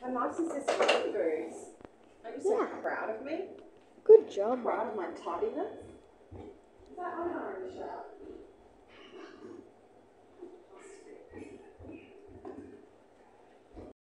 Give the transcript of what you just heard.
How nice is this food, Goose? Are you so proud of me? Good job. Proud of my tidiness?